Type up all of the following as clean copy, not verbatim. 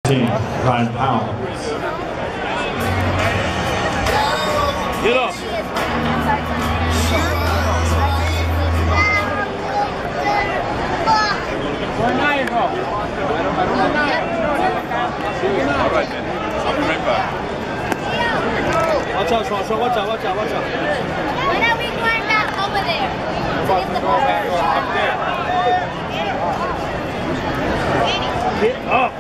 15, Ryan Powell. Get up. Where now you go? All right then. I'll be right back. Watch out, watch out, watch out, watch out, watch out. When are we going back over there? About to go back up there. Get up.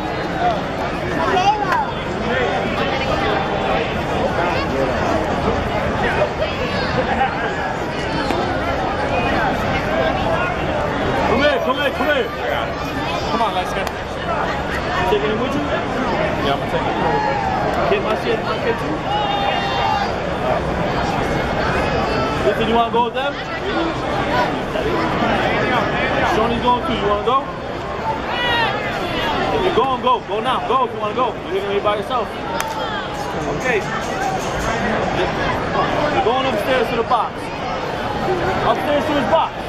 Come here, come here, come here. Come on, let's go. Taking him with you? Yeah, I'm gonna take it. Get my shit, my kid too. Listen, you wanna go with them? Shoney's going too. You wanna go? If you're going, go. Go now. Go if you wanna go. You're gonna be by yourself. Okay. You're going upstairs to the box. Upstairs to his box.